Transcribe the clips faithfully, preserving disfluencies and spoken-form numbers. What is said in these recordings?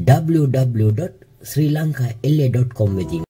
w w w dot sri lanka l a dot com වෙතින්.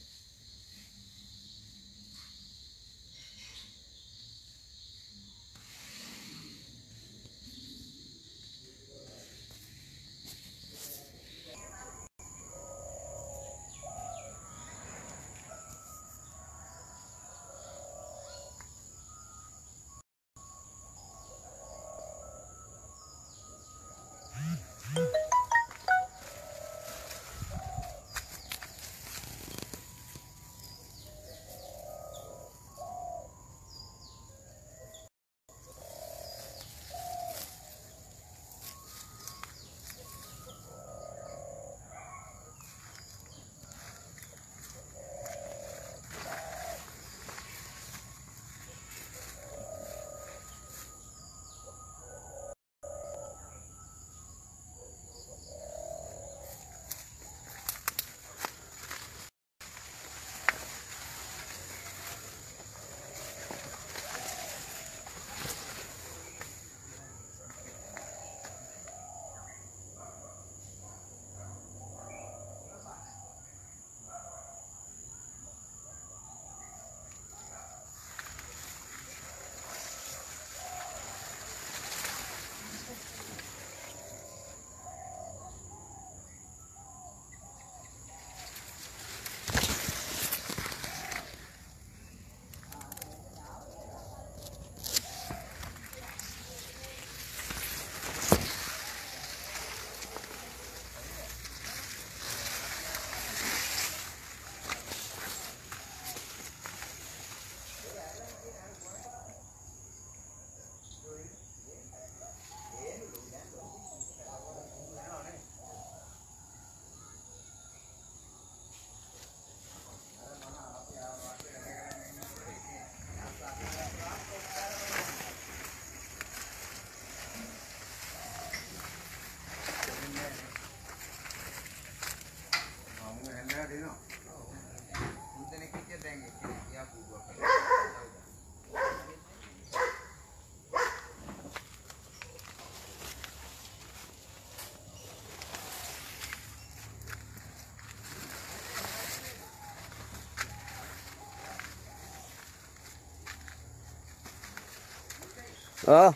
Oh,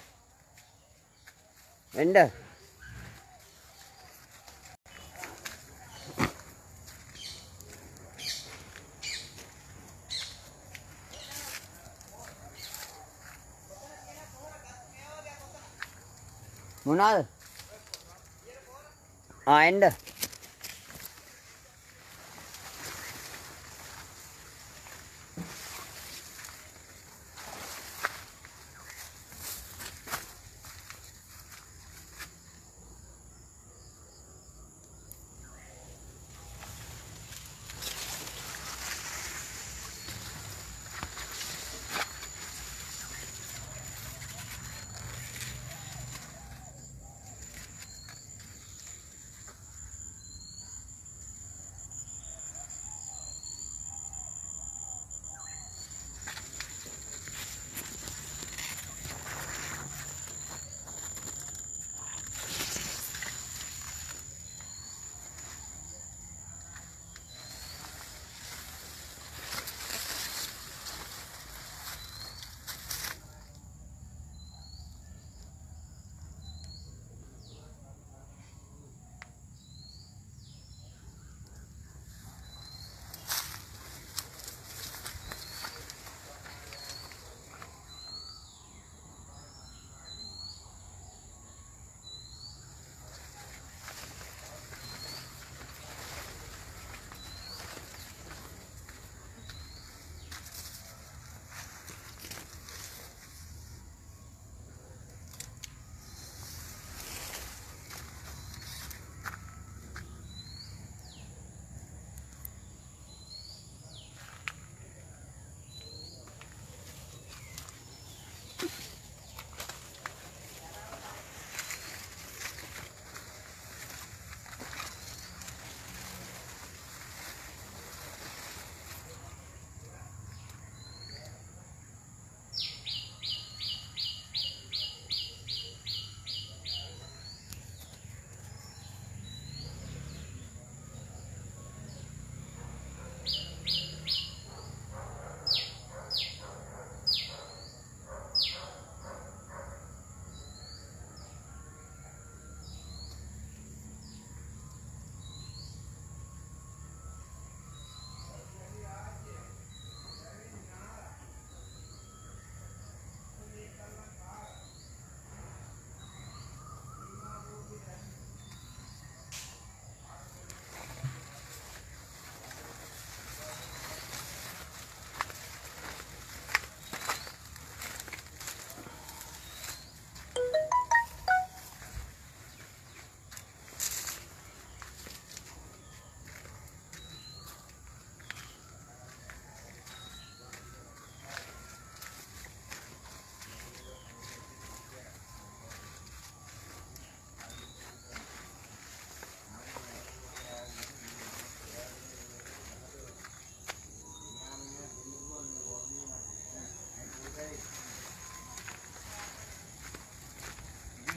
Enda. Munal. Ah, Enda.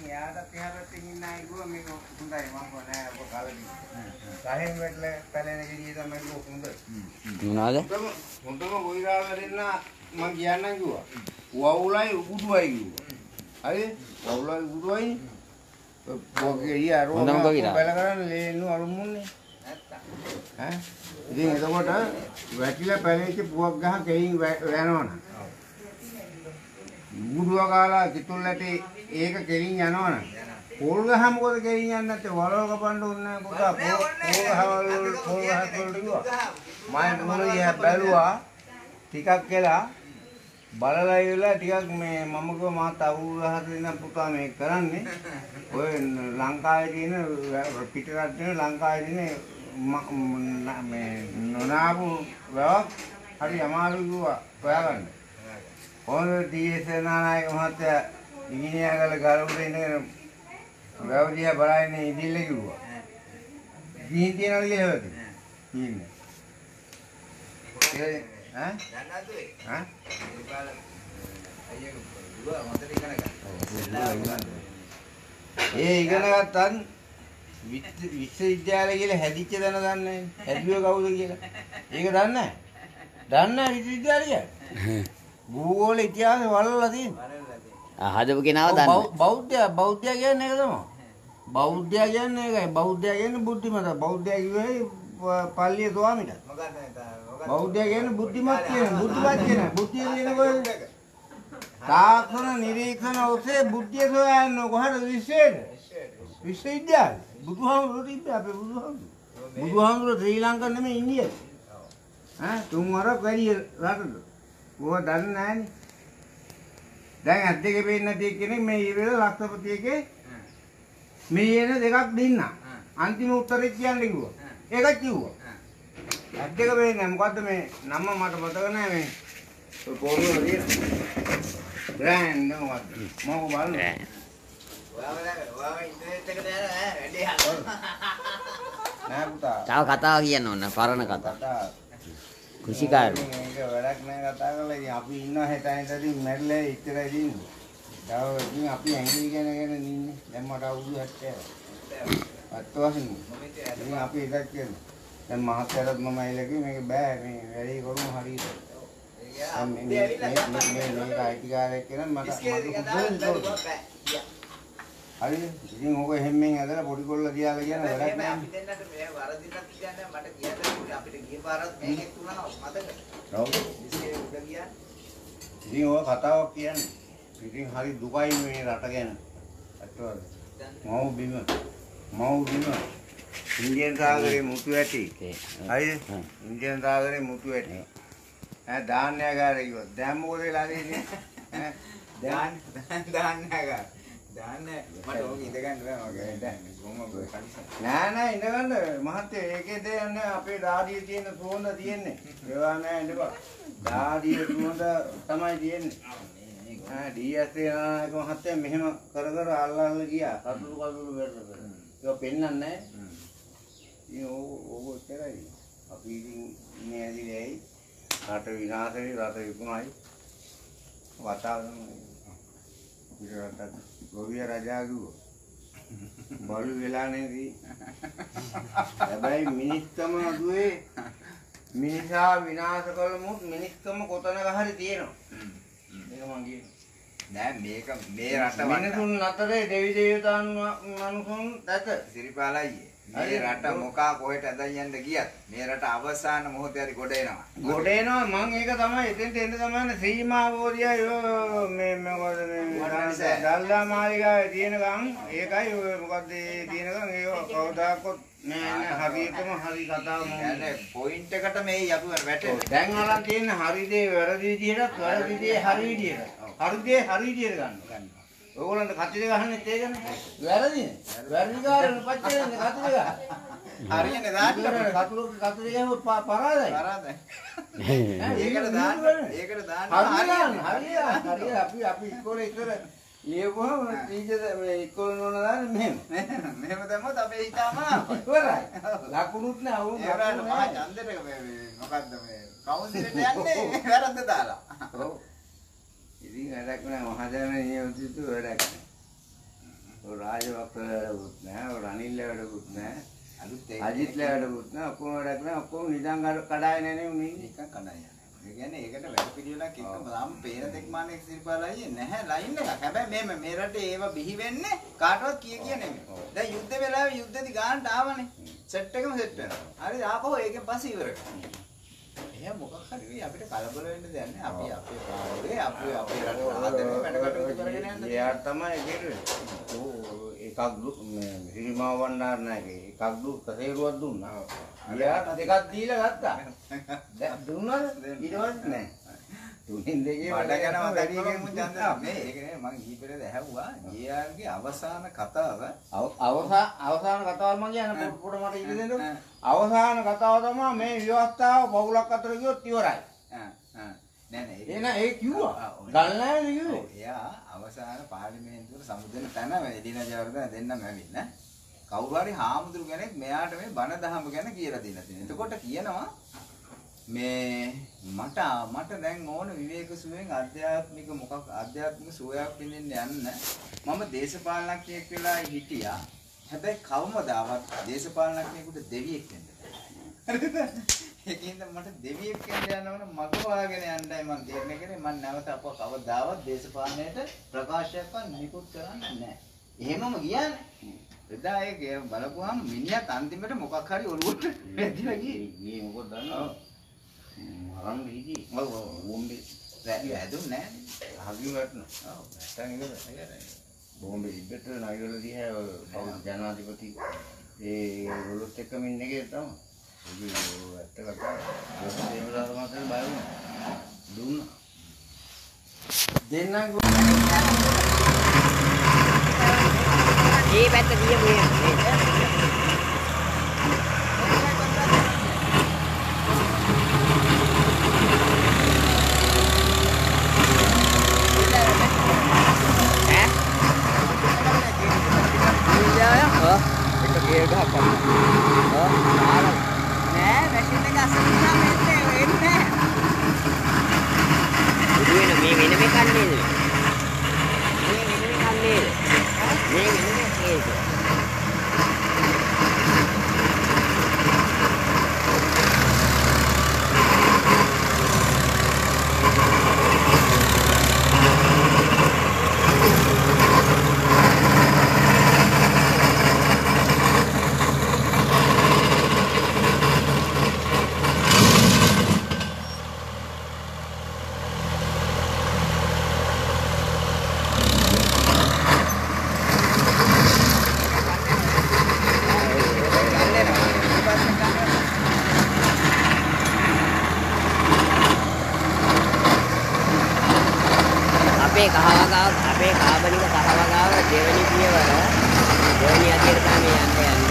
එයාට තිහරටින් ඉන්න අය ගුව මේක හොඳයි මම නෑ ඔබ කලදී. ගහෙන් වැටලා පැලෙන ගෙඩිය තමයි ගුව හොඳ. මොනවාද? හොඳම ගොවිරාව දෙන්න මම කියන්නම් කිව්වා. වවුලයි උගුඩුවයි කිව්වා. හරි? වවුලයි උගුඩුවයි පොගේ ඊයරෝ හොඳම ගොවිරාව. බල කරන්න ලේන්නු අරුමුන්නේ. නැත්තම්. ඈ ඉතින් එතකොට වැටිලා පැලෙච්ච පුවක් ගහ කෙයින් යනවනම් මුදුව කාලා කිතුල් ඇටි ඒක කෙලින් යනවනම් පොල් ගහ මොකද කෙලින් යන්නේ නැත්තේ වලව කපන්න ඕනේ පුතා පොල් ගහවල පොල් ගහ වලට ගියා මම මොනිය බැලුවා ටිකක් කියලා බලලා ඉවරලා ටිකක් මේ මම කිව්වා මාත් අවුරුදු හතර දෙනා පුතා මේක කරන්නේ ඔය ලංකාවේ තියෙන පිටරට තියෙන ලංකාවේ තියෙන මේ නොනාපු වැවක් හරි අමාරු කිව්වා හොයාගන්න ඕන ඩීඑස් නානායක මහත්තයා ඉංජිනේර් ගාල ගල උඩ ඉඳගෙන වැව දිහා බලන්නේ ඉදිල්ල කිව්වා. ගිහින් තියනවා කියලා හොයද? ඉන්නේ. ඒ ඈ? දන්නවද ඒ? ඈ? ඉපාල අයියෝ දුවා මොකද ඉගෙන ගන්න. ඒ ඉගෙන ගත්තන් විශ්වවිද්‍යාලය කියලා හැදිච්ච දන දන්නේ නැහැ. හැදුවේ කවුද කියලා. ඒක දන්නේ නැහැ. දන්නේ නැහැ විශ්වවිද්‍යාලය. භූගෝල ඉතිහාසය වලලා තියෙනවා. හදපු කෙනාව දන්නේ. බෞද්ධය බෞද්ධය කියන්නේ ඒක තමයි. බෞද්ධය කියන්නේ ඒකයි. බෞද්ධය කියන්නේ බුද්ධිමත. බෞද්ධය කිව්වේ පල්ලිය ස්වාමීට. මොකක්ද බෞද්ධය කියන්නේ බුද්ධිමත් කියන බුද්ධිමත් කියන බුද්ධිය කියන කොහෙද? තාක්ෂණ නිරීක්ෂණ ඔස්සේ බුද්ධිය සොයන්නේ කොහටද විශ්වයට? විශ්වවිද්‍යාලය. බුදුහාමුදුරුවෝ තිබ්බේ අපේ බුදුහාමුදුරුවෝ. බුදුහාමුදුරුවෝ ශ්‍රී ලංකාව නෙමෙයි ඉන්දියාව. ඈ තුන් වරක් වැඩි රටද? ඕවා දන්නේ නැහනේ. දැන් ඇත් දෙකේ පේන්නේ නැති කෙනෙක් මේ ඊවල ලක්ෂපතියකේ මේ එන දෙකක් දෙන්න. අන්තිම උත්තරේ කියන්න කිව්වා. ඒකත් කිව්වා. ඇත් දෙක පේන්නේ මොකද්ද මේ නම මට මතක නැහැ මේ. ඔය පොරොව දින. බ්‍රෑන්ඩ් මොකද්ද? මම බලන්න. ඔයාලා ඔයාලා ඉන්ටර්නෙට් එකට යනවා ඈ වැඩි හදන්න. නෑ පුතා. තව කතාව කියන්න ඕන පරණ කතාව. කුෂිකාරු. මේක වැඩක් නෑ කතා කරලා ඉතින් අපි ඉන්නවා හෙටයින්ටදී මැරිලා ඉච්චරයි දින්නේ. තව ඉතින් අපි ඇඟිලි ගැනගෙන ඉන්නේ. දැන් මට අවුරුදු හැත්තෑ. අත් වශයෙන්. ඉතින් අපි ඉතක් කියනවා. දැන් මහත්තයාට මම ඇවිල්ලා කිව්වේ මේක බෑ මේ වැඩේ කරමු හරියට. මේ මේ මේ මේක අයිතිකාරයෙක් කියන මට හරි ඉතින් ඕක හැම්මෙන් ඇදලා පොඩි කොල්ල තියාලා කියන වැඩක් නෑ. අපි දෙන්නට මේ වරදිනක් කියන්නේ මට කියන්න අපිට ගිය පාරත් මේකෙත් තුනනවා මතක. ඔව්. ඉස්සේ උඩ ගියා. ඉතින් ඕක කතාවක් කියන්නේ. ඉතින් හරි දුකයි මේ රට ගැන. අත්වල. මව් බිම. මව් බිම. ඉන්දියන් සාගරේ මුතු ඇටි. හරිද? ඉන්දියන් සාගරේ මුතු ඇටි. ඈ ධාන්‍යගාරේ කිව්වා. දැන් මොකද වෙලා තියෙන්නේ? ඈ ධාන් ධාන්‍යගාර. දාන්නේ මට ඕක ඉඳ ගන්න බෑ මගේ දැන් කොහොමද කන්සර් නෑ නෑ ඉඳ ගන්න මහත්තයා ඒකේ දෙන්නේ අපේ දාඩියේ තියෙන සුවඳ තියෙන්නේ ඒවා නෑ ඉඳපන් දාඩියේ සුවඳ තමයි තියෙන්නේ ආ ඩීඑස් නායක මහත්තයා මෙහෙම කර කර අල්ල අල්ල ගියා කඩළු කඩළු වෙරළ ඒක පෙන්නන්නේ නෑ ඉතින් ඕක ඕක ඉතරයි අපි ඉතින් මේ ඇදිලේයි රට විනාශේ රට විකුණයි වතාවන ඉරකට ගොවිය රජා කිව්වා බලු වෙලා නේදී හැබැයි මිනිස්කම දුවේ මිනිසා විනාශ කළමුත් මිනිස්කම කොතනක හරි තියෙනවා මේක මං කියන්නේ නෑ මේක මේ රට මිනිසුන් අතරේ දෙවි දේවතාවුන් මනුසුන් දැක සිරිපාලයි මේ රට මොකා කොහෙට ඇදන් යන්න ගියත් මේ රට අවසාන මොහොතේ හරි ගොඩ එනවා ගොඩ එනවා මං ඒක තමයි එතෙන්ට එන්න තමයි සීමාවෝදියා මේ මොකද මේ දල්ලා මාලිගාවේ තියෙනකම් ඒකයි ඔය මොකද්ද තියෙනකම් ඒක කවදාකවත් නෑ නෑ හරියටම හරි කතාව මම කියන්නේ පොයින්ට් එකට මේ අපි වැටෙන්නේ දැන් අරන් තියෙන හරි දේ වැරදි විදියට වැරදි දේ හරි විදියට හරි දේ හරි විදියට ගන්න ඕගොල්ලන්ට කතිර ගහන්නේ ඒකනේ වැරදිනේ වැරදිකාරන පච්චේනේ කතිර ගහ හරියන්නේ දාන්න කතුරු කතිර ගහුවොත් පරාදයි පරාදයි ඒකට දාන්න ඒකට දාන්න හරිය හරිය අපි අපි ඉස්කෝලේ ඉතර ලියපුවම ටීචර් මේ ඉස්කෝලේ නෝන දාන්නේ මෙහෙම මෙහෙම දැම්මොත් අපේ හිතාම ඉවරයි ලකුණුත් නෑ අවුන් ඒකට මහා ඡන්දෙට මේ මොකද්ද මේ කවුන්සිලට යන්නේ වැරද්ද දාලා ඔව් ඉතින් වැඩක් නෑ මහජන නියෝජිත වැඩක් නෑ රාජවක්කලට නෑ, රනිල්ලට නෑ, අජිත්ලට නෑ, ඔක්කොම වැඩක් නෑ, ඔක්කොම නිදන් කඩාය නෑනේ උනේ. නිකන් කඩාය යන්නේ. ඒ කියන්නේ ඒකට වැඩ පිළිවෙලක් එක්කම තාම පේන තෙක්මානේ සිරිපාලයි නැහැ ලයින් එකක්. හැබැයි මේ මේ රටේ ඒව බිහි වෙන්නේ කාටවත් කිය කිය නෙමෙයි. දැන් යුද්ධ වෙලාවේ යුද්ධෙදි ගානට ආවනේ. සෙට් එකම සෙට් වෙනවා. හරි ආපහු ඒකෙන් පස්සේ ඉවර කරනවා. එහෙනම් මොකක් හරි වෙයි අපිට කලබල වෙන්න දෙයක් නැහැ. අපි අපේ පාඩේ අපේ අපේ රට ආදරේ වැඩ කටයුතු කරගෙන යන්න. එයාට තමයි කියන්නේ. ඕ එකක් හිරිමාව වන්නාර නැහැ. එකක් දු කසේරුවක් දුන්නා. එයාට දෙකක් දීලා ගත්තා. දැන් දුන්නාද? ඊට පස්සේ නැහැ. තුنين දෙකේ වැඩ කරනවා දැරියකින් මම ඡන්දනා මේ ඒක නේ මම ඊපෙරේද ඇහුවා ජීආර්ගේ අවසාන කතාව අවසාන අවසාන කතාව මම කියන පොඩ මට ඉන්න දෙන්නකො අවසාන කතාව තමයි මේ ව්‍යවස්ථාව පවුලක් අතර ගියොත් ඉවරයි ආ ආ නෑ නෑ ඒක නෑ ඒ කිව්වා ගල් නෑ කිව්වේ එයා අවසාන පාර්ලිමේන්තුවට සමුදෙන තැන එදින ජවර්ධන දෙන්නම ඇවිල්ලා කවුරු හරි හාමුදුරු කෙනෙක් මෙයාට මේ බණ දහම ගැන කියලා දීලා තියෙනවා එතකොට කියනවා මේ මට මට දැන් ඕන විවේක සුවයෙන් ආධ්‍යාත්මික මොකක් ආධ්‍යාත්මික සුවයක් විඳින්න යන්න මම දේශපාලනඥයෙක් වෙලා හිටියා හැබැයි කවමදාවත් දේශපාලනඥයෙකුට දෙවියෙක් වෙන්න බැහැ හරිද ඒකින්ද මට දෙවියෙක් වෙන්න යනවන මග වාගෙන යන්නයි මම තීරණය කරේ මම නැවත අපව කවදාවත් දේශපාලනයට ප්‍රකාශයක්වත් නිකුත් කරන්නේ නැහැ එහෙමම කියන්නේ එදා ඒක බලපුවාම මිනිහත් අන්තිමට මොකක් හරි ඔළුවට වැදිලා ගියේ මේ මොකද දන්නවද මරන්න හිටි ඔව් ඔව් බෝම්බේ වැදුම් නැහැ හගි වටනවා ඔව් නැත්තම් ඒක බෝම්බේ ඉබ්බට නයිවල දිහා කවුරු ජනාධිපති ඒ රොලොත් එක්කම ඉන්න එකේ තමයි ඒක ඇත්ත කතාව ඒක දේවදාස මාතේ බය වුණා දුන්නා දෙන්නා ඒ පැත්ත ගිය මේ ඒක ගහපන්. ඔව්. නෑ මැෂින් එක අසුන්නා මෙන්නේ වෙන්නේ නෑ. වෙන මේ වෙන මේ කන්නේ නේද? මේ වෙන මේ කන්නේ නේද? මේ වෙන මේ කේක. අපේ කහවගාව අපේ කාබනික කහවගාව දෙවෙනි පියවර දෙවෙනි අදියර තමයි යන්න යන්නේ.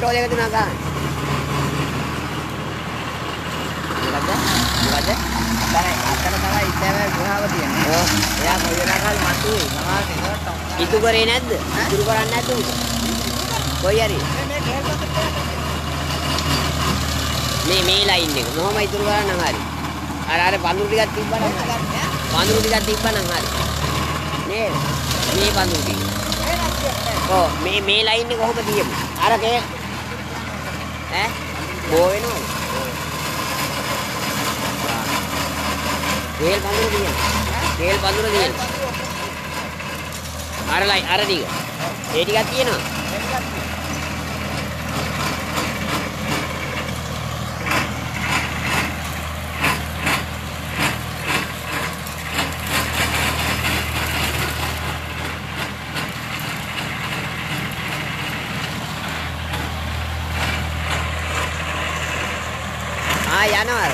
ෆොටෝ දෙක තුනක් ගන්න. මොකද්ද? මොකද්ද? අතන තමයි ඉස්සෙල්ලා ගුහාව තියෙන්නේ. ඔව්. එයා කොයි වෙලාවකද මතුවේ. සමහර කෙනෙක් ඉතු කරේ නැද්ද? ඉතුරු කරන්නේ නැද්ද උඹ? කොයි හරි? මේ මේ කේල් පොතට මේ මේ ලයින් එක. මොහොම ඉතුරු කරන්න හරි. අර අර පඳුරු ටිකක් තිබ්බනම් හරි. පඳුරු ටිකක් තිබ්බනම් හරි. නේද? මේ පඳුරු ටික. ඔව් මේ මේ ලයින් එක කොහොමද තියමු? අර කේ ඈ බෝ වෙනවද? කේල් පඳුරු තියන. කේල් පඳුරු තියන. අර ලයින් අර ටික. ඒ ටිකක් තියෙනවා. ආ යනවා.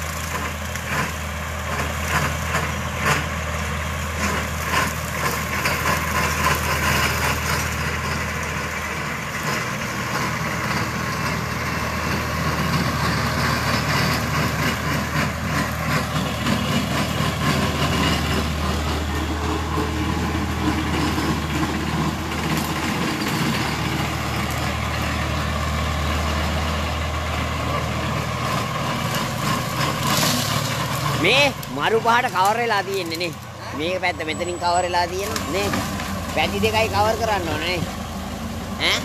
මේ මරු පහට කවර් වෙලා තියෙන්නේ නේ. මේක පැත්ත මෙතනින් කවර් වෙලා තියෙනවා නේ. පැති දෙකයි කවර් කරන්න ඕන නේ. ඈ?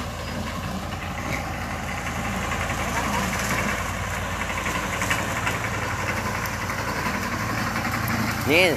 නේද?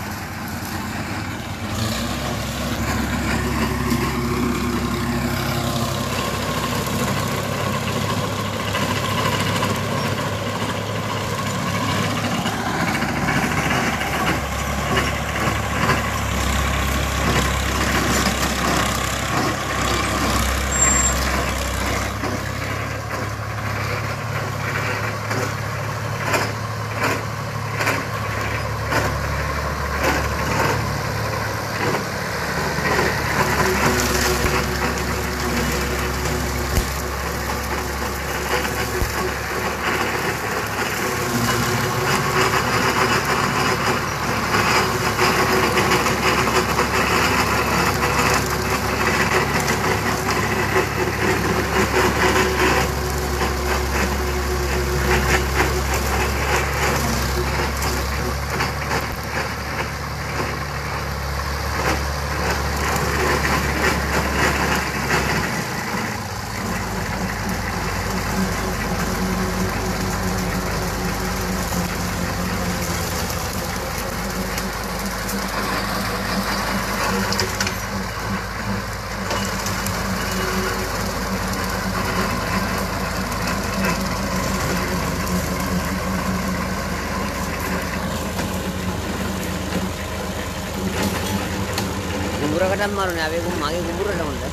කුඹුරකටම මරුනේ. අපි මගේ කුඹුරට හොඳ.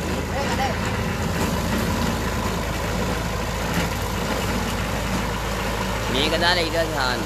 මේක දාලා ඊට පස්සේ හාන්න.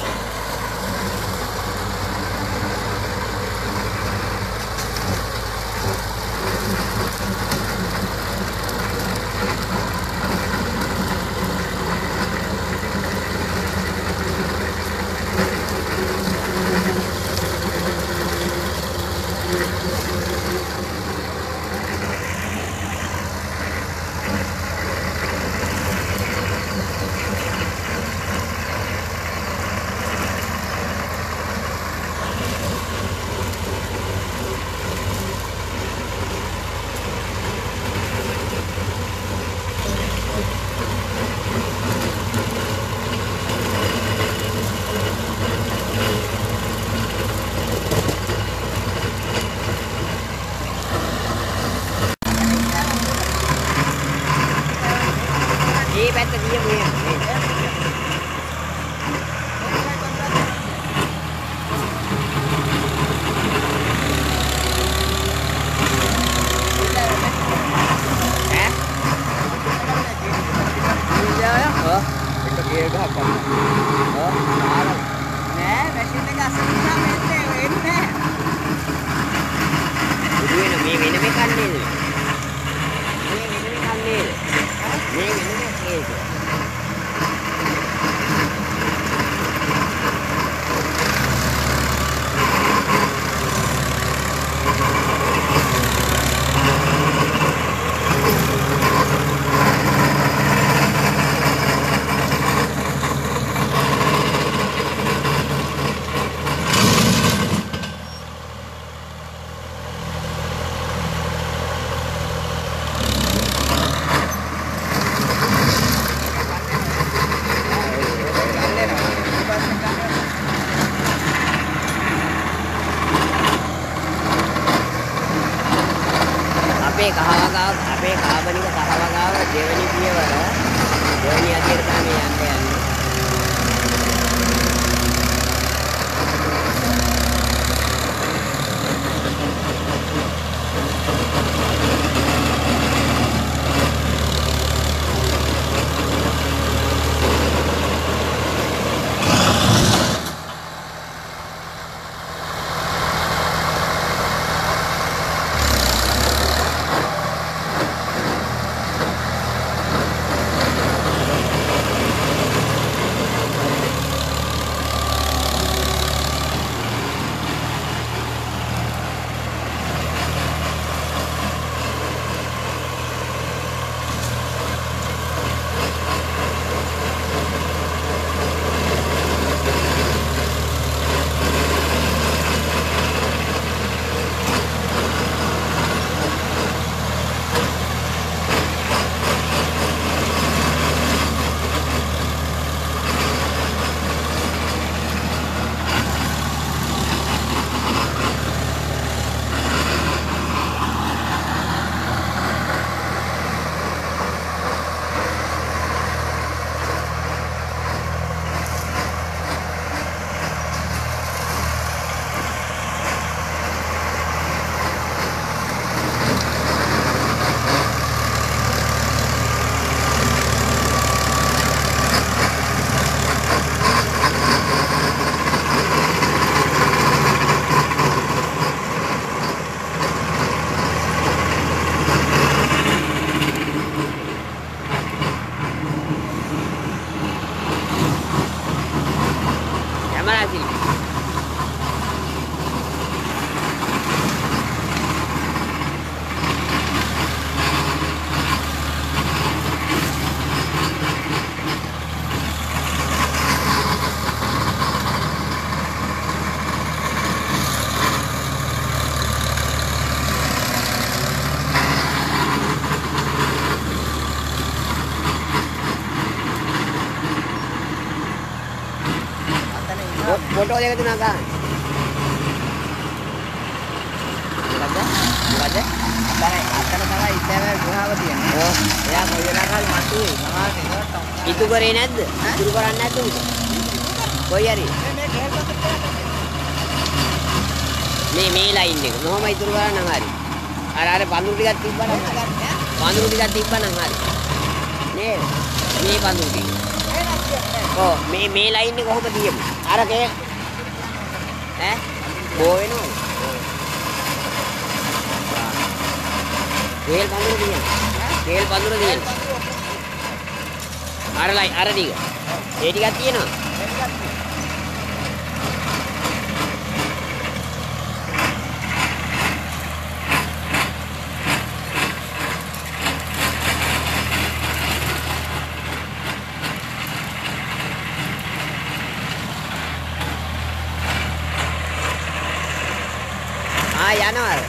මේ පැත්ත කියමු එහෙම. මේ අපේ කහවගාව අපේ කාබනික කහවගාව දෙවෙනි පියවර දෙවෙනි අදියර තමයි යන්න යන්නේ. ෆොටෝ දෙක තුනක් ගන්න. මොකද? මොකද? අතන අතන තමයි ඉස්සෙල්ලා ගුහාව තියෙන්නේ. ඔව්. එයා කොයි වෙලාවකල් මතුවේ. සමහරට ඒකට ඉතු කරේ නැද්ද? ඉතුරු කරන්නේ නැද්ද උඹ? කොයි හරි? මේ මේ කේල් පොතේ මේ මේ ලයින් එක. මොහොම ඉතුරු කරන්න හරි. අර අර පඳුරු ටිකක් තිබ්බනම් හරි. පඳුරු ටිකක් තිබ්බනම් හරි. නේද? මේ පඳුරු ටික. ඔව් මේ මේ ලයින් එක කොහොමද තියමු? අර කේ ඈ බෝ වෙනවද? කේල් පඳුරු දියන. කේල් පඳුරු දියන. අර ලයි අර ටික. ඒ ටිකක් තියෙනවා. ආ යනවා.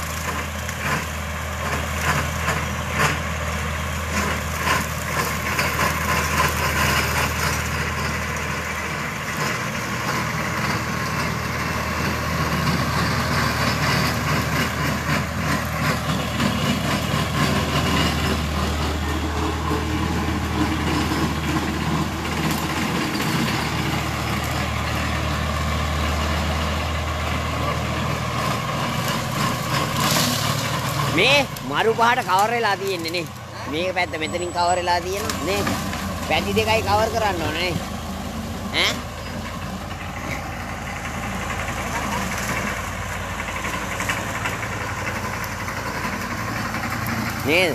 මේ මරු පහට කවර් වෙලා තියෙන්නේ නේ. මේක පැත්ත මෙතනින් කවර් වෙලා තියෙනවා නේද? පැති දෙකයි කවර් කරන්න ඕනේ නේ. ඈ නේද?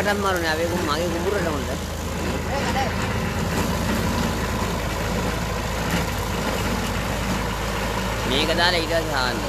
ඒකටම මරුනේ. අපි මගේ කුඹුරට හොඳ. මේක දාලා ඊට පස්සේ හාන්න.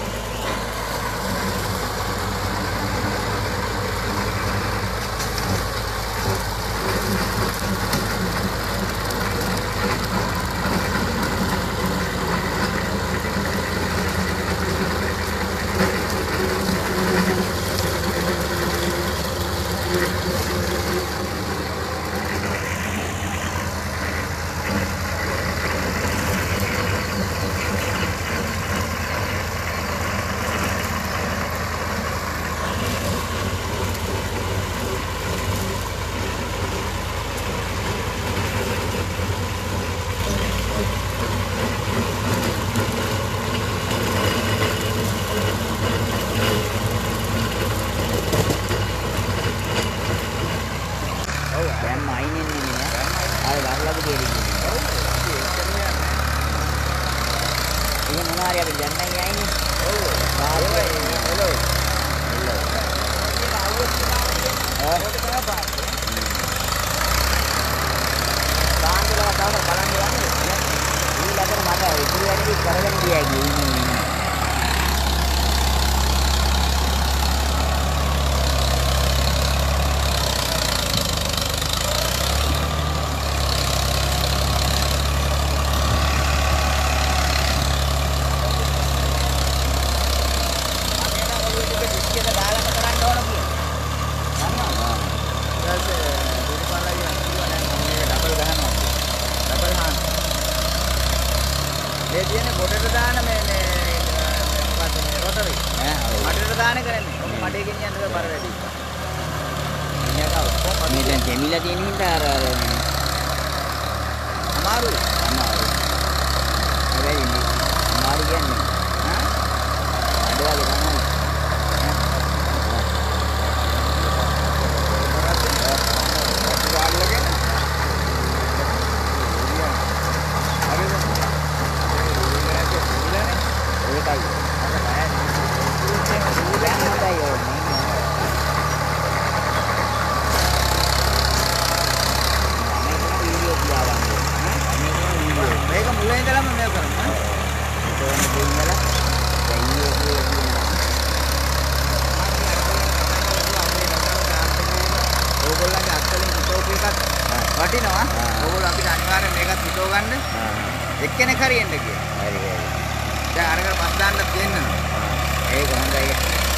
වටිනවා. ඕගොල්ලෝ අපිට අනිවාර්යෙන් මේකත් හිතව ගන්න. එක්කෙනෙක් හරි එන්න කියලා. හරි හරි. දැන් අරගෙන පස් දාන්න දෙන්න ඕන. ඒක හොඳයි.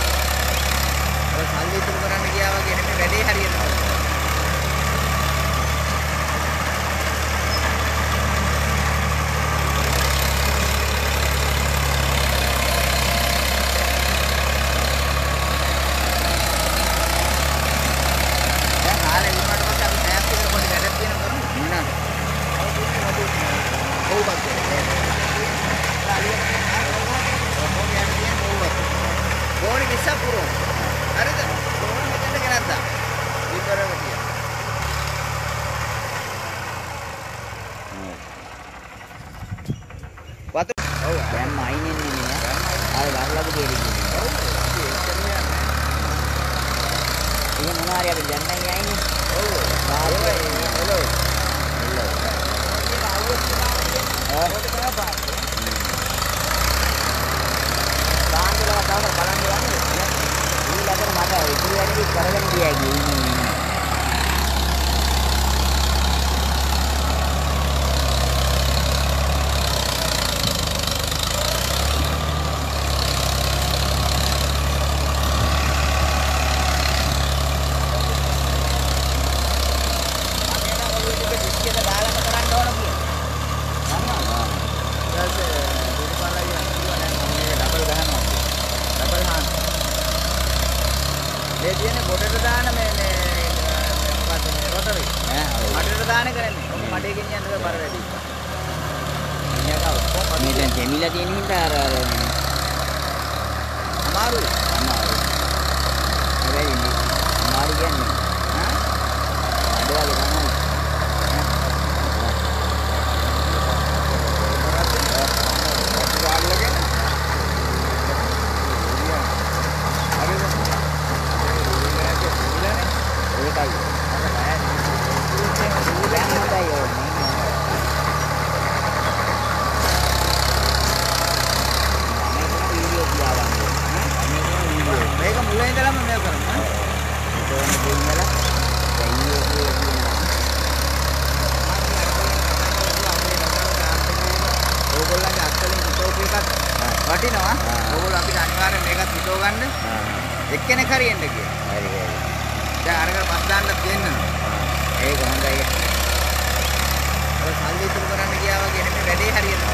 ඔය සල්ලි ඉතුරු කරන්න ගියා වගේ නෙමෙයි වැඩේ හරියනවා. දැන් මයින් එන්නේ නෑ. අර ගහලාද දෙන්නේ. ඔව්. ඒක මොනවා හරි අපි දැන් නම් යන්නේ. ඔව්. ආවේ එළෝ. එළෝ. ඒක අවුත් තමයි. ඒක තමයි පාන්නේ. සාන්තිලව තවද බලන්න යන්නේ. ඊළඟට මට ඉතුරු වැඩි කරගෙන ගියා ගියේ. මේ තියෙන්නේ පොඩට දාන මේ මේ මොකද්ද මේ රොටරි ඈ මඩට දාන කරන්නේ. ඔක මඩේ ගෙනියන්න බර වැඩි. මේක ඔක්කොම මේ දැන් දෙමිලා තියෙන හින්දා අර අර අමාරුයි. අමාරුයි. හැබැයි අමාරු කියන්නේ ඈ අඩවල ගන්න. ඒකයි හිතව ගන්න. එක්කෙනෙක් හරි එන්න කියලා. හරි හරි. දැන් අරගෙන පස් දාන්නත් දෙන්න ඕන. ඒක හොඳයි. ඔය සල්ලි ඉතුරු කරන්න ගියා වගේ නෙමෙයි වැඩේ හරියනවා.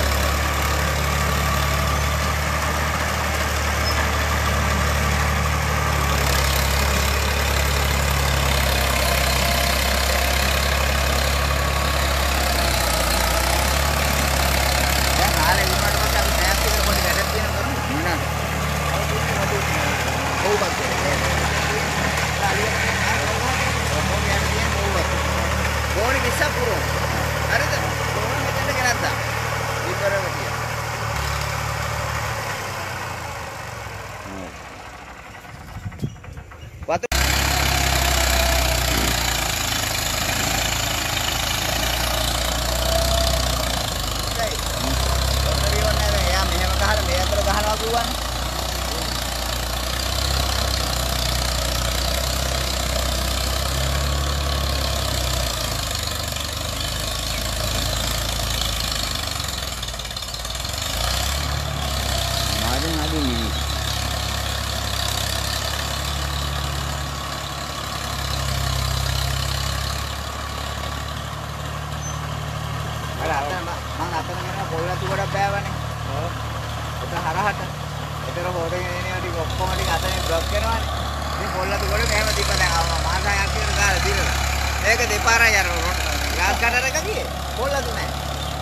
මම අතන යන පොල් අතු ගොඩක් බෑවනේ. ඔව්. ඒක හරහට. ඒතර හොරගෙන එනවා ටික ඔක්කොම ටික අතනේ බ්ලොක් කරනවානේ. ඉතින් පොල් අතු ගොඩ මෙහෙම තිබ්බා දැන් ආව මාසයක් විතර දාලා දිනලා. ඒක දෙපාරයි අර ගාස් කටර එක ගියේ. පොල් අතු නැහැ.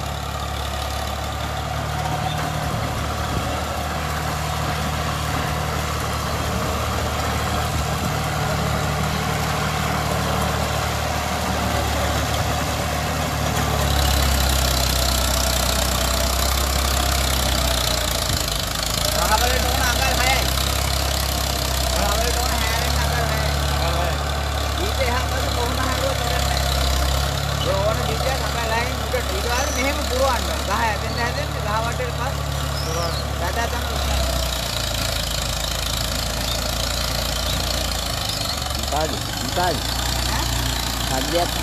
Tadi, tadi. Tadi apa?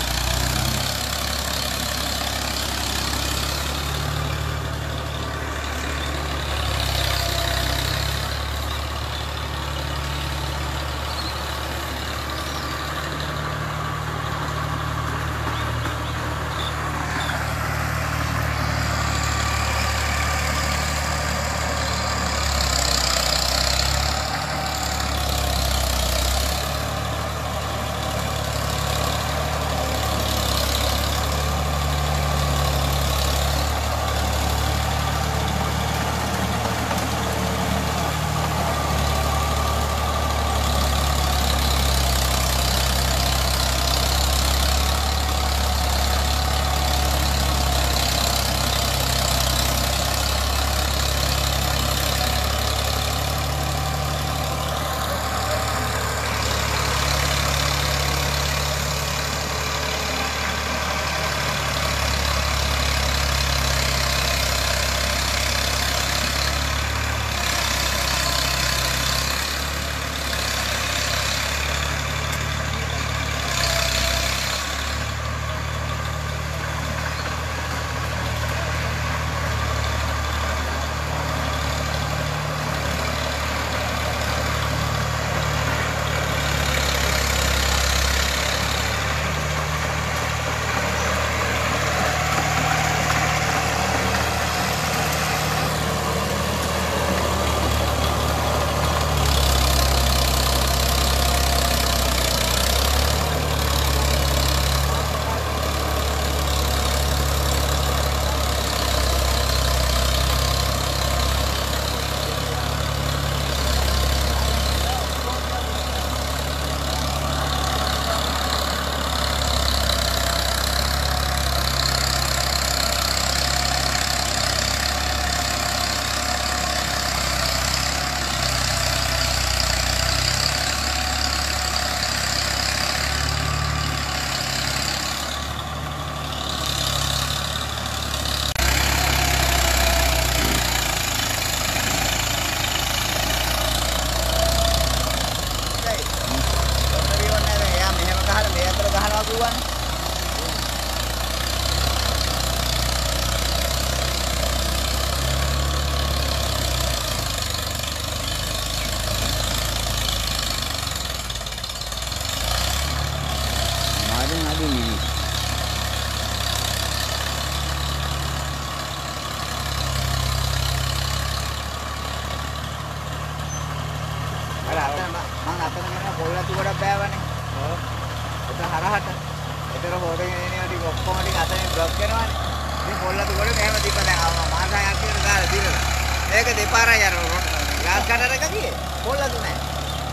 පොල්ලතු ගොඩක් බෑවනේ. ඔව්. ඒක හරහට. ඒතර හොරගෙන එනවා ටික ඔක්කොම ටික අතෙන් ඩ්‍රොප් කරනවානේ. මේ පොල්ලතු ගොඩ මෙහෙම තිබ්බ දැන් ආව මාසයක් විතර දාලා දිනලා. ඒක දෙපාරයි අර ගාස් කටර එක ගියේ. පොල්ලතු නැහැ.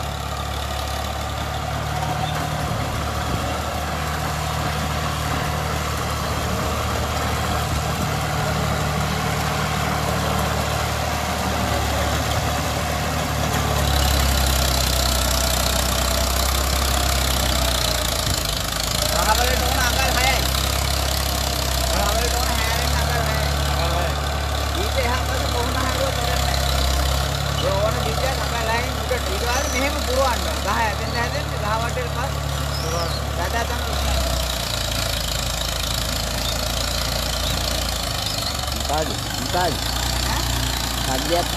Tadi, tadi. Tadi apa?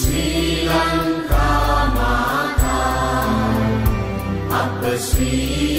Sri